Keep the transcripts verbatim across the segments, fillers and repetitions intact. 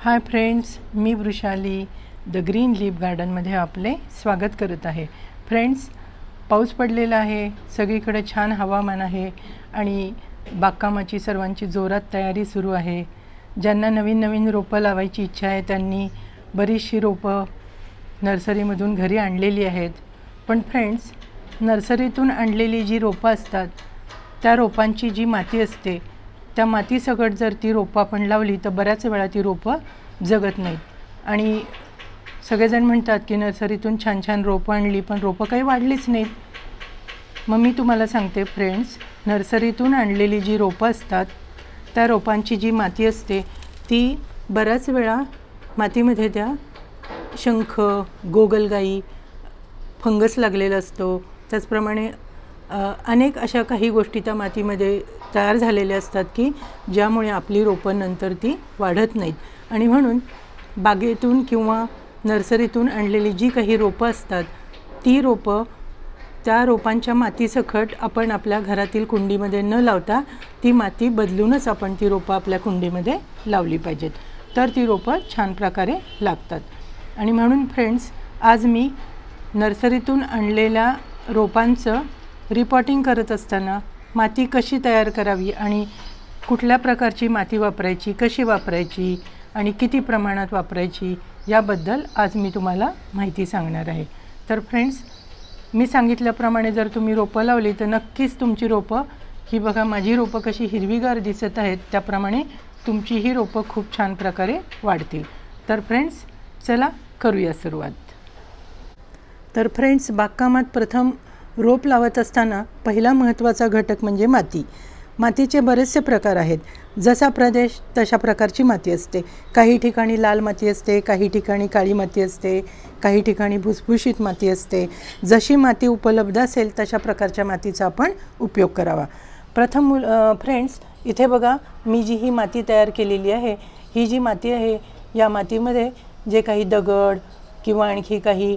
हाय friends, मी Vrushali the green leaf गार्डनमध्ये आपले स्वागत करत आहे। फ्रेंड्स, पाऊस पडलेला आहे, सगळीकडे छान हवामान आहे आणि बागकामाची सर्वांची जोरात तयारी सुरू आहे। ज्यांना नवीन नवीन रोपं लावायची इच्छा आहे त्यांनी बरीचशी रोपं नर्सरीमधून घरी आणलेली आहेत। पण फ्रेंड्स, नर्सरीतून आणलेली जी रोपं असतात त्या रोपांची जी माती असते त्या मातीसकट जर ती रोपं आपण लावली तर बऱ्याच वेळा ती रोपं जगत नाहीत आणि सगळेजण म्हणतात की नर्सरीतून छान छान रोपं आणली पण रोपं काही वाढलीच नाहीत। मग मी तुम्हाला सांगते फ्रेंड्स, नर्सरीतून आणलेली जी रोपं असतात त्या रोपांची जी माती असते ती बऱ्याच वेळा मातीमध्ये त्या शंख, गोगलगाई, फंगस लागलेला असतो, त्याचप्रमाणे अनेक अशा काही गोष्टी त्या मातीमध्ये तयार झालेल्या असतात की ज्यामुळे आपली रोपं नंतर ती वाढत नाहीत। आणि म्हणून बागेतून किंवा नर्सरीतून आणलेली जी काही रोपं असतात ती रोपं त्या रोपांच्या मातीसकट आपण आपल्या घरातील कुंडीमध्ये न लावता ती माती बदलूनच आपण ती रोपं आपल्या कुंडीमध्ये लावली पाहिजेत, तर ती रोपं छान प्रकारे लागतात। आणि म्हणून फ्रेंड्स, आज मी नर्सरीतून आणलेल्या रोपांचं रिपॉटिंग करत असताना माती कशी तयार करावी आणि कुठल्या प्रकारची माती वापरायची, कशी वापरायची आणि किती प्रमाणात वापरायची याबद्दल आज मी तुम्हाला माहिती सांगणार आहे। तर फ्रेंड्स, मी सांगितल्याप्रमाणे जर तुम्ही रोपं लावली तर नक्कीच तुमची रोपं, ही बघा माझी रोपं कशी हिरवीगार दिसत आहेत त्याप्रमाणे तुमची ही रोपं खूप छान प्रकारे वाढतील। तर फ्रेंड्स, चला करूया सुरुवात। तर फ्रेंड्स, बागकामात प्रथम रोप लावत असताना पहिला महत्त्वाचा घटक म्हणजे माती। मातीचे बरेचसे प्रकार आहेत, जसा प्रदेश तशा प्रकारची माती असते। काही ठिकाणी लाल माती असते, काही ठिकाणी काळी माती असते, काही ठिकाणी भुसभुशीत माती असते। जशी माती उपलब्ध असेल तशा प्रकारच्या मातीचा आपण उपयोग करावा। प्रथम फ्रेंड्स, इथे बघा मी जी ही माती तयार केलेली आहे, ही जी माती आहे या मातीमध्ये जे काही दगड किंवा आणखी काही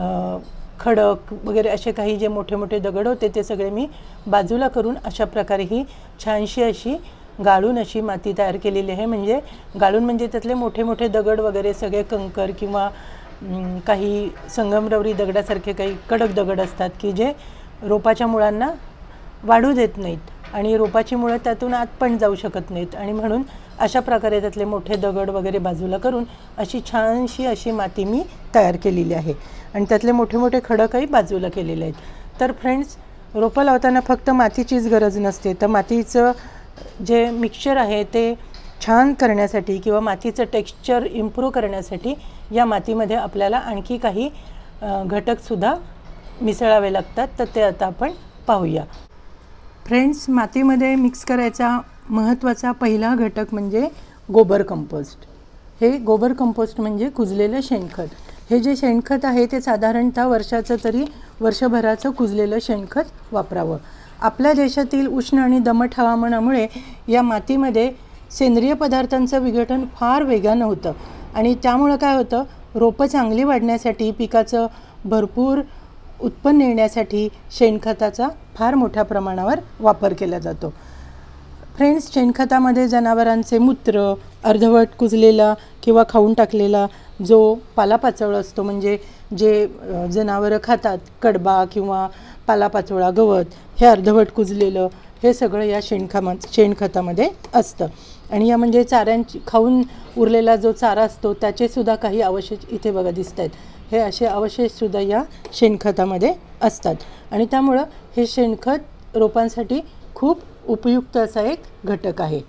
खडक वगैरे असे काही जे मोठे मोठे दगड होते ते सगळे मी बाजूला करून अशा प्रकारे ही छानशी अशी गाळून अशी माती तयार केलेली आहे। म्हणजे गाळून म्हणजे त्यातले मोठे मोठे दगड वगैरे सगळे कंकर किंवा काही संगमरवरी दगडासारखे काही कडक दगड असतात की जे रोपाच्या मुळांना वाढू देत नाहीत आणि रोपाची मुळं त्यातून आत पण जाऊ शकत नाहीत। आणि म्हणून अशा प्रकारे त्यातले मोठे दगड वगैरे बाजूला करून अशी छानशी अशी माती मी तयार केलेली आहे आणि त्यातले मोठे मोठे खडकही बाजूला केलेले आहेत। तर फ्रेंड्स, रोपं लावताना फक्त मातीचीच गरज नसते, तर मातीचं जे मिक्सचर आहे ते छान करण्यासाठी किंवा मातीचं टेक्स्चर इम्प्रूव्ह करण्यासाठी या मातीमध्ये आपल्याला आणखी काही घटकसुद्धा मिसळावे लागतात, तर ते आता आपण पाहूया। फ्रेंड्स, मातीमध्ये मिक्स करायचा महत्त्वाचा पहिला घटक म्हणजे गोबर कंपोस्ट। हे गोबर कंपोस्ट म्हणजे कुजलेलं शेणखत। हे जे शेणखत आहे ते साधारणतः वर्षाचं तरी वर्षभराचं कुजलेलं शेणखत वापरावं। आपल्या देशातील उष्ण आणि दमट हवामानामुळे या मातीमध्ये सेंद्रिय पदार्थांचं विघटन फार वेगानं होतं आणि त्यामुळं काय होतं, रोपं चांगली वाढण्यासाठी, पिकाचं भरपूर उत्पन्न येण्यासाठी शेणखताचा फार मोठ्या प्रमाणावर वापर केला जातो। फ्रेंड्स, शेणखतामध्ये जनावरांचे मूत्र, अर्धवट कुजलेला किंवा खाऊन टाकलेला जो पालापाचोळा असतो, म्हणजे जे जनावरं खातात, कडबा किंवा पालापाचोळा, गवत, हे अर्धवट कुजलेलं हे सगळं या शेणखामा शेणखतामध्ये असतं। आणि या म्हणजे चाऱ्यांची खाऊन उरलेला जो चारा असतो त्याचेसुद्धा काही अवशेष इथे बघा दिसत आहेत, हे असे अवशेषसुद्धा या शेणखतामध्ये असतात आणि त्यामुळं हे शेणखत रोपांसाठी खूप उपयुक्त असा एक घटक आहे।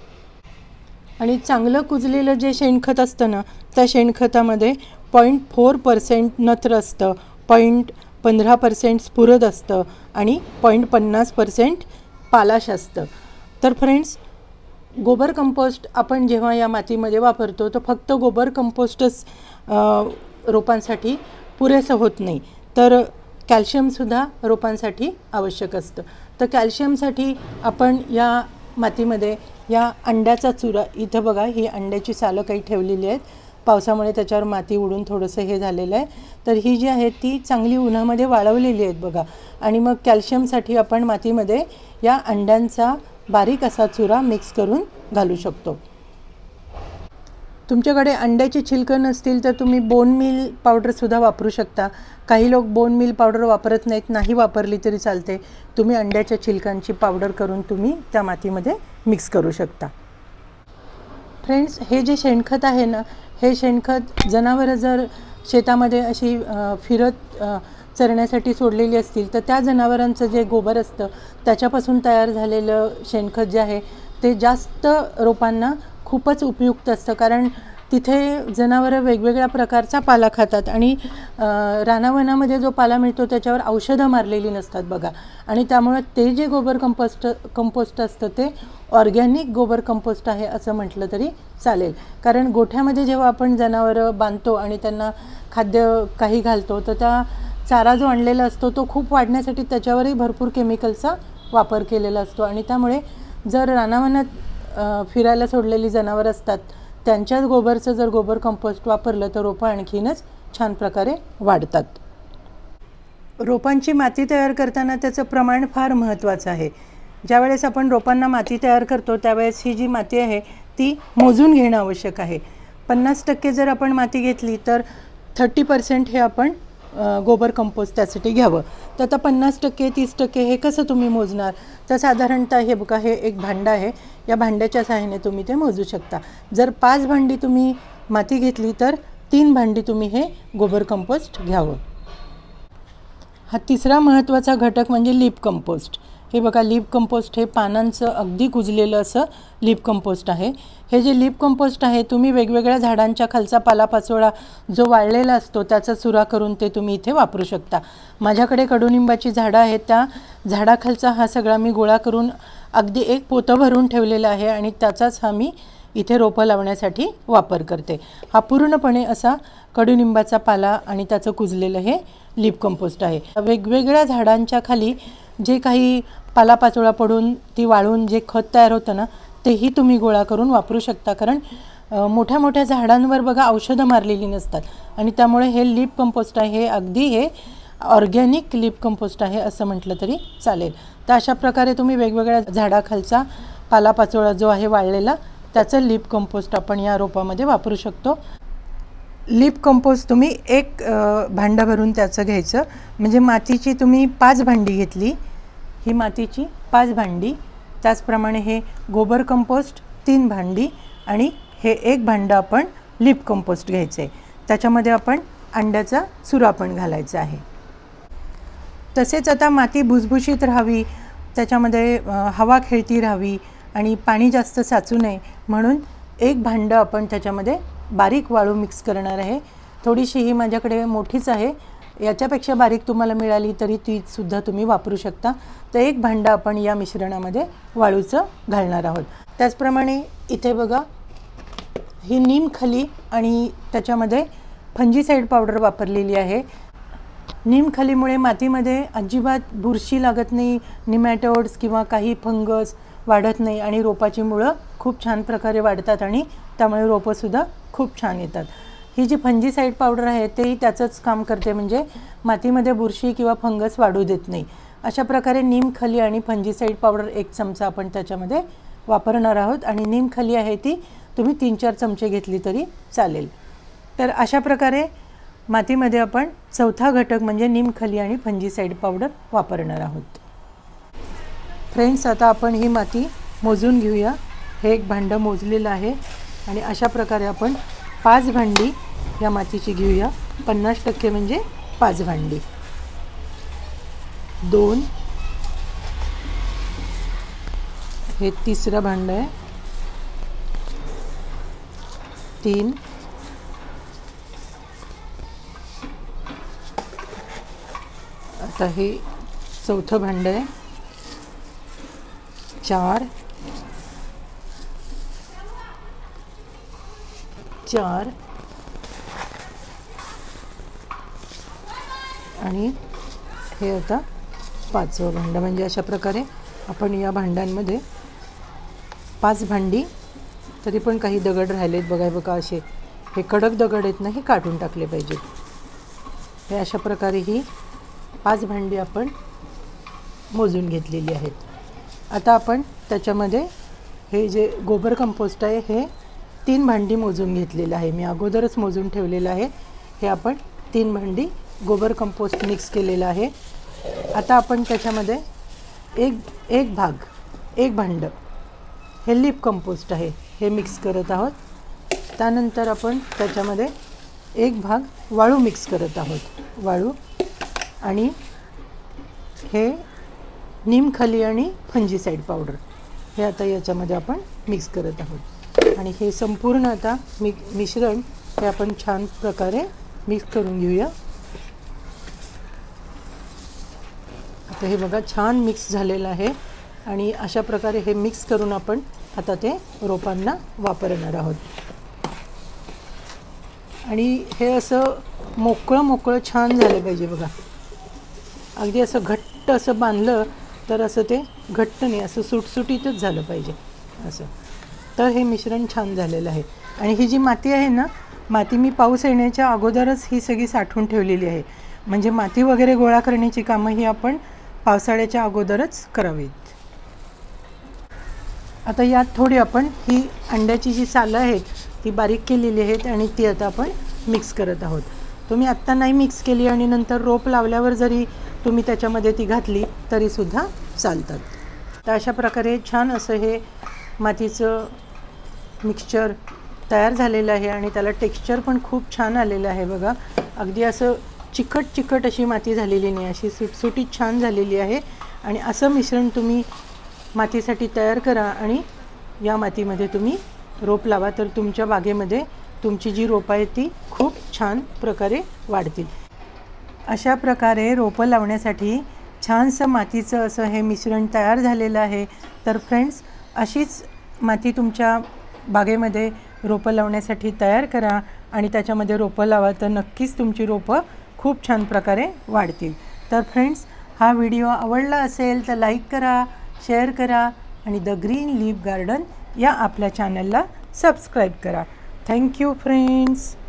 आणि चांगलं कुजलेलं जे शेणखत असतं ना, त्या शेणखतामध्ये पॉईंट फोर पर्सेंट नत्र असतं, पॉईंट पंधरा पर्सेंट स्फुरद असतं आणि पॉईंट पन्नास पर्सेंट पालाश असतं। तर फ्रेंड्स, गोबर कंपोस्ट आपण जेव्हा या मातीमध्ये वापरतो तर फक्त गोबर कंपोस्टच रोपांसाठी पुरेसं होत नाही, तर कॅल्शियमसुद्धा रोपांसाठी आवश्यक असतं। तर कॅल्शियमसाठी आपण या मातीमध्ये या अंड्याचा चुरा, इथं बघा ही अंड्याची सालं काही ठेवलेली आहेत, पावसामुळे त्याच्यावर माती उडून थोडंसं हे झालेलं आहे, तर ही जी आहे ती चांगली उन्हामध्ये वाळवलेली आहेत बघा। आणि मग कॅल्शियमसाठी आपण मातीमध्ये या अंड्यांचा बारीक असा चुरा मिक्स करून घालू शकतो। तुमच्याकडे अंड्याचे छिलकं नसतील तर तुम्ही बोन मील पावडरसुद्धा वापरू शकता. काही लोक बोन मील पावडर वापरत नाहीत, नाही वापरली तरी चालते. तुम्ही अंड्याच्या छिलकांची पावडर करून तुम्ही त्या मातीमध्ये मिक्स करू शकता. फ्रेंड्स, हे जे शेणखत आहे ना, हे शेणखत जनावरं जर शेतामध्ये अशी फिरत चरण्यासाठी सोडलेली असतील तर त्या जनावरांचं जे गोबर असतं त्याच्यापासून तयार झालेलं शेणखत जे आहे ते जास्त रोपांना खूपच उपयुक्त असतं. कारण तिथे जनावरं वेगवेगळ्या प्रकारचा पाला खातात आणि रानावनामध्ये जो पाला मिळतो त्याच्यावर औषधं मारलेली नसतात बघा. आणि त्यामुळे ते जे गोबर कंपोस्ट कंपोस्ट असतं ते ऑर्गॅनिक गोबर कंपोस्ट आहे असं म्हटलं तरी चालेल. कारण गोठ्यामध्ये जेव्हा आपण जनावरं बांधतो आणि त्यांना खाद्य काही घालतो तर त्या चारा जो आणलेला असतो तो खूप वाढण्यासाठी त्याच्यावरही भरपूर केमिकलचा वापर केलेला असतो. आणि त्यामुळे जर रानावनात फिरायला सोडलेली जनावरं असतात त्यांच्याच गोबरचं जर गोबर कंपोस्ट वापरलं तर रोपं आणखीनच छान प्रकारे वाढतात. रोपांची माती तयार करताना त्याचं प्रमाण फार महत्त्वाचं आहे. ज्यावेळेस आपण रोपांना माती तयार करतो त्यावेळेस ही जी माती आहे ती मोजून घेणं आवश्यक आहे. पन्नास टक्के जर आपण माती घेतली तर थर्टी पर्सेंट हे आपण गोबर कंपोस्ट त्यासाठी घ्यावं. तर आता पन्नास टक्के तीस टक्के हे कसं तुम्ही मोजणार? तर साधारणतः हे बघा, हे एक भांडं आहे, या भांड्याच्या सहाय्याने तुम्ही ते मोजू शकता. जर पाच भांडी तुम्ही माती घेतली तर तीन भांडी तुम्ही हे गोबर कंपोस्ट घ्यावं. हा तिसरा महत्त्वाचा घटक म्हणजे लीप कंपोस्ट. हे बघा, लीप कंपोस्ट हे पानांचं अगदी कुजलेलं असं लीप कंपोस्ट आहे. हे जे लीप कंपोस्ट आहे तुम्ही वेगवेगळ्या झाडांच्या खालचा पालापाचोळा जो वाळलेला असतो त्याचा चुरा करून ते तुम्ही इथे वापरू शकता. माझ्याकडे कडुनिंबाची झाडं आहेत, त्या झाडाखालचा हा सगळा मी गोळा करून अगदी एक पोतं भरून ठेवलेलं आहे आणि त्याचाच हा मी इथे रोपं लावण्यासाठी वापर करते. हा पूर्णपणे असा कडुनिंबाचा पाला आणि त्याचं कुजलेलं हे लीप कंपोस्ट आहे. वेगवेगळ्या झाडांच्या खाली जे काही पालापाचोळा पडून ती वाळून जे खत तयार होतं ना तेही तुम्ही गोळा करून वापरू शकता. कारण मोठ्या मोठ्या झाडांवर बघा औषधं मारलेली नसतात आणि त्यामुळे हे लीप कंपोस्ट आहे हे अगदी हे ऑर्गॅनिक लीप कंपोस्ट आहे असं म्हटलं तरी चालेल. तर अशा प्रकारे तुम्ही वेगवेगळ्या झाडाखालचा पालापाचोळा जो आहे वाळलेला त्याचं लीप कंपोस्ट आपण या रोपामध्ये वापरू शकतो. लीप कंपोस्ट तुम्ही एक भांडं भरून त्याचं घ्यायचं. म्हणजे मातीची तुम्ही पाच भांडी घेतली, ही मातीची पाच भांडी, त्याचप्रमाणे हे गोबर कंपोस्ट तीन भांडी आणि हे एक भांडं आपण लीप कंपोस्ट घ्यायचं आहे. त्याच्यामध्ये आपण अंड्याचा चुरा पण घालायचा आहे. तसेच आता माती भुसभुशीत राहावी, त्याच्यामध्ये हवा खेळती राहावी आणि पाणी जास्त साचू नये म्हणून एक भांडं आपण त्याच्यामध्ये बारीक वाळू मिक्स करणार आहे. थोडीशी ही माझ्याकडे मोठीच आहे, याच्यापेक्षा बारीक तुम्हाला मिळाली तरी ती सुद्धा तुम्ही वापरू शकता. तर एक भांडं आपण या मिश्रणामध्ये वाळूचं घालणार आहोत. त्याचप्रमाणे इथे बघा, ही नीमखली आणि त्याच्यामध्ये फंजीसाईड पावडर वापरलेली आहे. नीमखलीमुळे मातीमध्ये अजिबात बुरशी लागत नाही, निमॅटोड्स किंवा काही फंगस वाढत नाही आणि रोपाची मुळं खूप छान प्रकारे वाढतात आणि त्यामुळे रोपंसुद्धा खूप छान येतात. ही जी फंजीसाईड पावडर आहे तेही त्याचंच काम करते, म्हणजे मातीमध्ये बुरशी किंवा फंगस वाढू देत नाही. अशा प्रकारे नीमखली आणि फंजीसाईड पावडर एक चमचा आपण त्याच्यामध्ये वापरणार आहोत आणि नीमखली आहे ती तुम्ही तीन चार चमचे घेतली तरी चालेल. तर अशा प्रकारे मातीमध्ये आपण चौथा घटक म्हणजे नीमखली आणि फंजीसाईड पावडर वापरणार आहोत. फ्रेंड्स, आता आपण ही माती मोजून घेऊया. हे एक भांडं मोजलेलं आहे आणि अशा प्रकारे आपण पाच भांडी या मातीची घेऊया. पन्नास टक्के म्हणजे पाच भांडी. दोन, हे तिसरं भांडं आहे. तीन, आता हे चौथं भांडं आहे. चार, चार आणि हे आता पाचवं भांडं. म्हणजे अशा प्रकारे आपण या भांड्यांमध्ये पाच भांडी, तरी पण काही दगड राहिलेत बघा बघा असे हे कडक दगड आहेत ना, हे काढून टाकले पाहिजेत. हे अशा प्रकारे ही पाच भांडी आपण मोजून घेतलेली आहेत. आता आपण त्याच्यामध्ये हे जे गोबर कंपोस्ट आहे हे तीन भांडी मोजून घेतलेलं आहे, मी अगोदरच मोजून ठेवलेलं आहे। हे आपण तीन भांडी गोबर कंपोस्ट मिक्स केलेलं आहे। आता आपण त्याच्यामध्ये एक एक भाग एक भांडं हे लीप कंपोस्ट आहे हे मिक्स करत आहोत। त्यानंतर आपण त्याच्यामध्ये एक भाग वाळू मिक्स करत आहोत, वाळू आणि हे नीमखली आणि फंजीसाइड पावडर हे आता याच्यामध्ये आपण मिक्स करत आहोत। आणि हे संपूर्ण आता मि मिश्रण हे आपण छान प्रकारे मिक्स करून घेऊया। आता हे बघा छान मिक्स झालेलं आहे आणि अशा प्रकारे हे मिक्स करून आपण आता ते रोपांना वापरणार आहोत। आणि हे असं मोकळं मोकळं छान झालं पाहिजे बघा, अगदी असं घट्ट असं बांधलं तर असं ते घट्ट नाही, असं सुटसुटीतच झालं पाहिजे असं। तर हे मिश्रण छान झालेलं आहे। आणि ही जी माती आहे ना, माती मी पाऊस येण्याच्या अगोदरच ही सगळी साठवून ठेवलेली आहे, म्हणजे माती वगैरे गोळा करण्याची कामं ही आपण पावसाळ्याच्या अगोदरच करावीत। आता यात थोडी आपण ही अंड्याची जी सालं आहेत ती बारीक केलेली आहेत आणि ती आता आपण मिक्स करत आहोत। तुम्ही आत्ता नाही मिक्स केली आणि नंतर रोप लावल्यावर जरी तुम्ही त्याच्यामध्ये ती घातली तरीसुद्धा चालतात। तर अशा प्रकारे छान असं हे मातीचं मिक्सचर तयार झालेलं आहे आणि त्याला टेक्स्चर पण खूप छान आलेलं आहे बघा, अगदी असं चिकट चिकट अशी माती झालेली नाही, अशी सुटसुटीत छान झालेली आहे। आणि असं मिश्रण तुम्ही मातीसाठी तयार करा आणि या मातीमध्ये तुम्ही रोप लावा, तर तुमच्या बागेमध्ये तुमची जी रोपं आहेत ती खूप छान प्रकारे वाढतील। अशा प्रकारे रोपं लावण्यासाठी छानसं मातीचं असं हे मिश्रण तयार झालेलं आहे। तर फ्रेंड्स, अशीच माती तुमच्या बागेमध्ये रोपं लावण्यासाठी तयार करा आणि त्याच्यामध्ये रोपं लावा, तर नक्कीच तुमची रोपं खूप छान प्रकारे वाढतील। तर फ्रेंड्स, हा व्हिडिओ आवडला असेल तर लाईक करा, शेअर करा आणि द ग्रीन लीफ गार्डन या आपल्या चॅनलला सबस्क्राईब करा। Thank you friends.